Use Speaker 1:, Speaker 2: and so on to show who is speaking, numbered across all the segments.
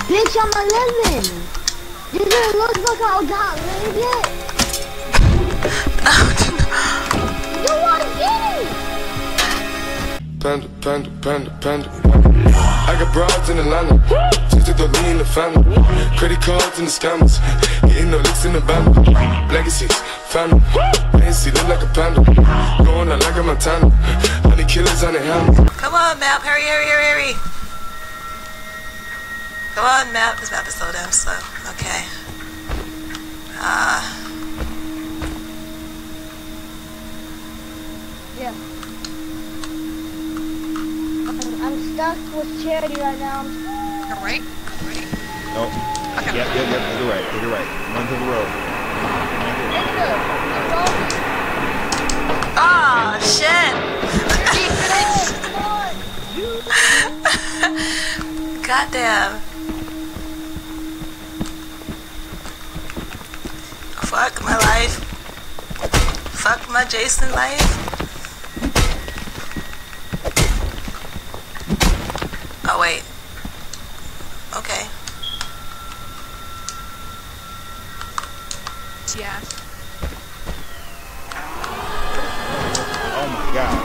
Speaker 1: Bitch, I'm 11. Does it look like I got limited? No one get it!
Speaker 2: Panda, panda, panda, panda. I got broads in Atlanta, just took the lean in the family. Credit cards and the scammers, hitting no licks in the band. Legacies, family, fancy, look like a panda. Going out like a Montana, honey killers on the helmet.
Speaker 3: Come on, map, hurry, hurry, hurry, hurry. Come on, map. This map is so damn slow. Okay.
Speaker 1: Yeah. I'm stuck with Charity right now.
Speaker 4: You're right? Ready?
Speaker 5: Oh. Okay. Yep, to the right, to the right. Run to the road.
Speaker 3: Oh, shit! Goddamn. Fuck my life. Fuck my Jason life. Oh, wait. Okay.
Speaker 4: Yeah.
Speaker 5: Oh my god.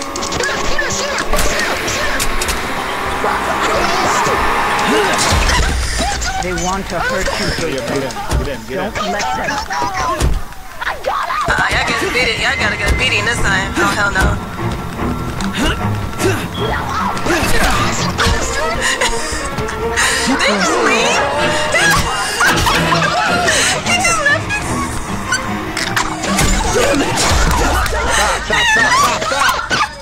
Speaker 6: They want to hurt you, Jason. Don't let them.
Speaker 3: Y'all get a beating. Y'all gotta get a beating this time. Oh, hell no. Did you just leave? You just left me?
Speaker 5: Stop.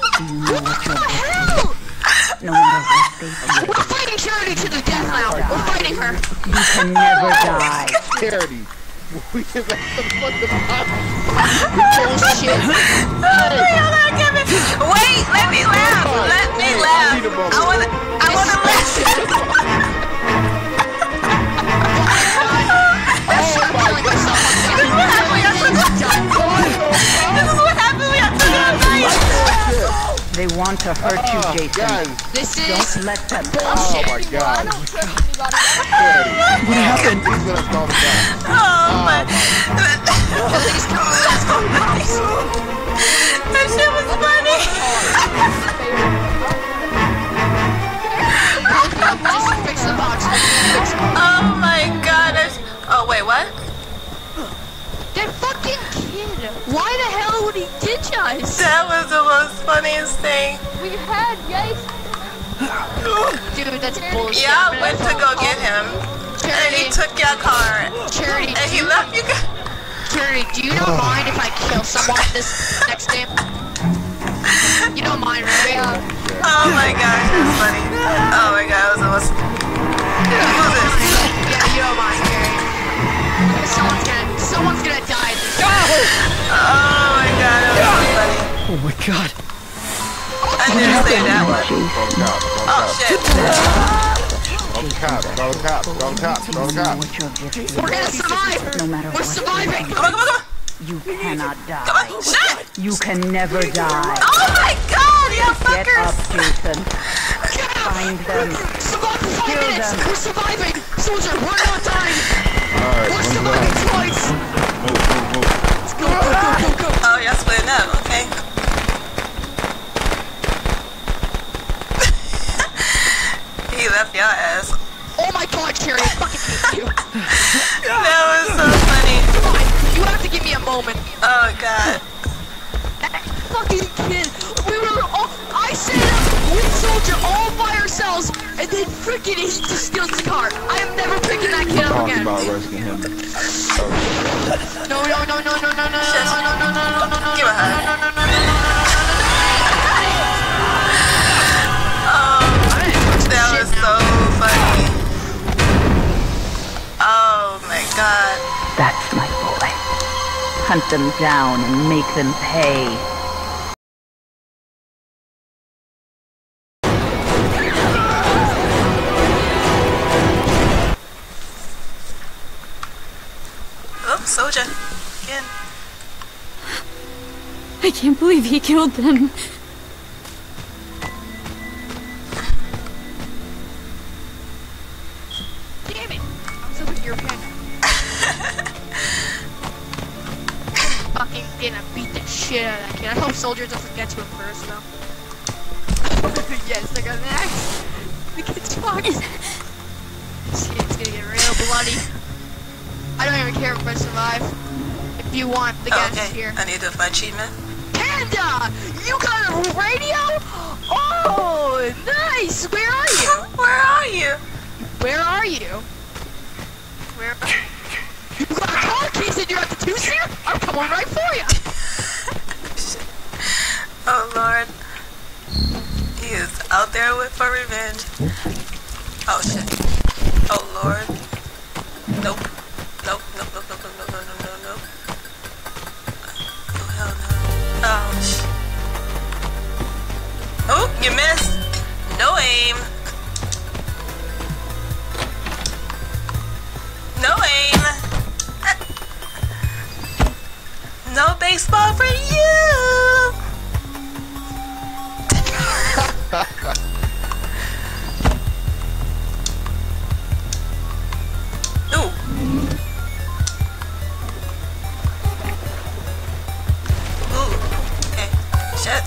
Speaker 6: No matter what they do,
Speaker 4: We're fighting Charity to the death now. We're fighting her.
Speaker 6: you can never die.
Speaker 5: Charity. We have got the fucking
Speaker 4: Bullshit.
Speaker 3: Wait, let me laugh. Let me laugh. I wanna laugh. This is what happened when I took out night.
Speaker 6: They want to hurt you, Jason.
Speaker 4: This is
Speaker 6: Don't let them.
Speaker 5: Oh my god.
Speaker 1: I don't trust anybody.
Speaker 5: What happened? He's gonna call the guy.
Speaker 3: Oh my. That shit was funny.
Speaker 4: fix the box.
Speaker 3: Oh my god. Oh wait, what?
Speaker 4: That fucking kid. Why the hell would he ditch us?
Speaker 3: That was the most funniest thing.
Speaker 1: We had Jason.
Speaker 4: Dude, that's bullshit.
Speaker 3: Y'all went to go get him, and he took your car,
Speaker 4: Charity,
Speaker 3: and he left you guys.
Speaker 4: Charity, do you not mind if I kill someone this next game? You don't mind, right?
Speaker 3: Oh my gosh, that's funny. Oh my god, that was almost. Who's this?
Speaker 4: Yeah, you don't mind, Charity. Someone's gonna die.
Speaker 3: Oh my god, that was so funny.
Speaker 7: Oh my god.
Speaker 3: I didn't say that one. Oh shit.
Speaker 5: Go the cops.
Speaker 4: We're gonna survive.
Speaker 6: No matter
Speaker 4: We're
Speaker 6: what.
Speaker 4: surviving.
Speaker 3: Come on.
Speaker 6: You cannot die.
Speaker 3: Come on. Shit!
Speaker 6: You can never die.
Speaker 3: Oh my god, you
Speaker 6: Get
Speaker 3: fuckers!
Speaker 6: up, Jason. Find them.
Speaker 4: Survive for 5
Speaker 6: Kill
Speaker 4: minutes.
Speaker 6: them.
Speaker 4: We're surviving. Soldier, we're not dying.
Speaker 5: Alright,
Speaker 4: We're surviving twice.
Speaker 5: Move.
Speaker 4: Let's go.
Speaker 3: Oh, y'all splitting up. Okay. He left your ass.
Speaker 4: Oh my god, Cherry, I fucking hate you.
Speaker 3: That was so funny.
Speaker 4: Come on, you have to give me a moment.
Speaker 3: Oh god.
Speaker 4: That fucking kid. We were all. I set up with Soldier all by ourselves, and then freaking he just steals the car. I am never picking that kid up again.
Speaker 5: About rescuing him.
Speaker 4: No.
Speaker 3: Give a hug. That was so funny. Oh my god.
Speaker 6: That's my boy. Hunt them down and make them pay.
Speaker 3: Oh, Soldier. Again.
Speaker 8: I can't believe he killed them.
Speaker 4: your head. Fucking gonna beat the shit out of that kid. I hope Soldier doesn't get to him first, though. Yes, I got an axe. The kid's fucked. This kid's gonna get real bloody. I don't even care if I survive. If you want, the gas is here.
Speaker 3: I need to find achievement.
Speaker 4: Panda! You got a radio? Oh, nice! Where are you?
Speaker 3: Where are you?
Speaker 4: Where are you? Where? You got a car case and you're at the 2-seater? I'm coming right for you!
Speaker 3: Oh Lord. He is out there for revenge. Oh shit. Oh Lord. Nope. Nope. Nope. Nope. Nope. Nope. Nope. Nope. Nope. Nope. Oh hell no. Oh shit. Oh, you missed. No aim. No aim. No baseball for you. Ooh. Ooh. Okay. Shit.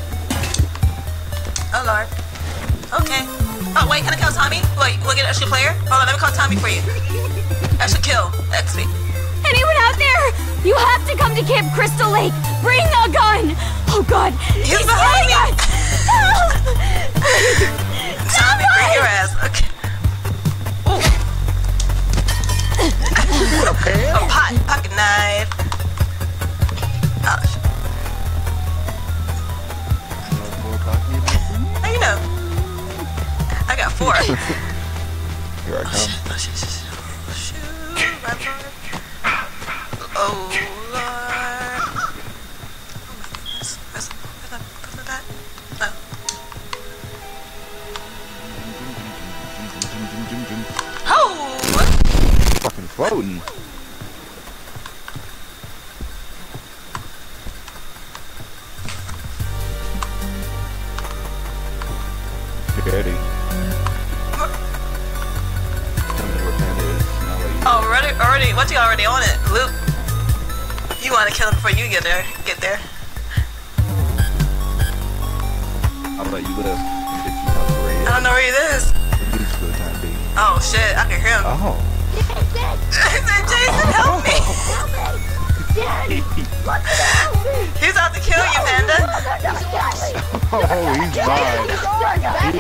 Speaker 3: Oh Lord. Okay. Oh wait, can I kill Tommy? Wait, we'll get an extra player? Hold on, let me call Tommy for you. Extra kill. XP.
Speaker 8: Anyone out there? You have to come to Camp Crystal Lake. Bring a gun. Oh God.
Speaker 3: He's behind me.
Speaker 8: Help!
Speaker 3: Tommy, bring your ass. Okay. Ooh. A pocket knife. Oh shit. How you know? I got 4.
Speaker 5: Here I come.
Speaker 3: Oh shit. Shoot. Right for it. Oh Lord. Where's that? Oh. Oh!
Speaker 5: Fucking floating. Ready. Tell me where Panda is.
Speaker 3: Oh, already. What you already on it, Luke? You want to kill him before you get there?
Speaker 5: I'll let you live. If you know where he is.
Speaker 3: I don't know where he is.
Speaker 5: At least for the time being.
Speaker 3: Oh shit, I can hear him.
Speaker 5: Oh.
Speaker 3: I said, Jason, help me! He's out to kill you, Panda.
Speaker 5: Oh, he's fine. He's fine.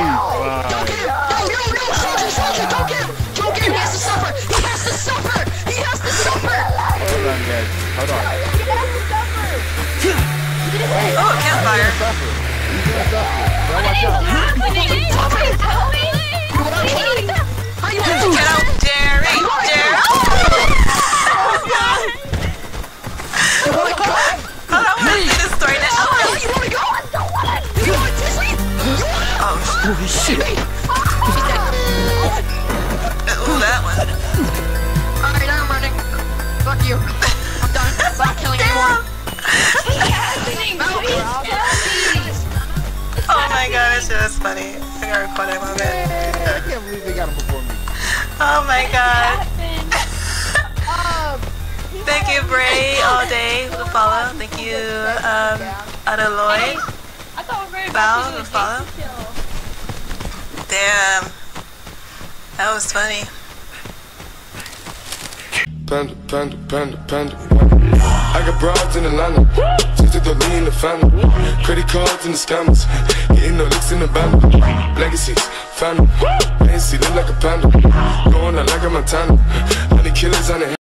Speaker 4: Soldier, don't get him! Don't get him! He has to suffer! He has to suffer! He has to suffer!
Speaker 5: Hold on, guys. Hold on.
Speaker 3: Oh, a campfire.
Speaker 5: He's gonna suffer. Now watch out.
Speaker 3: Get out, Jerry! Jerry! Oh God! Hold on, I want to see this story now.
Speaker 4: You wanna go? You want Disney?
Speaker 3: Oh shit! Ooh, that one.
Speaker 4: Alright, I'm running. Fuck you. I'm done. I'm not killing anyone.
Speaker 3: Oh my god, that shit is funny. I gotta record that moment.
Speaker 5: I can't believe they got him before me.
Speaker 3: Oh my god. Thank you, Bray, all day for the follow. Thank you, Adeloy. Val, for the follow. Damn. That was funny.
Speaker 2: Panda, panda, panda, panda. I got broads in Atlanta, just to throw me in the family. Credit cards and the scammers, getting no licks in the band. Legacies, family, ANC look like a panda. Going out like a Montana, honey killers on the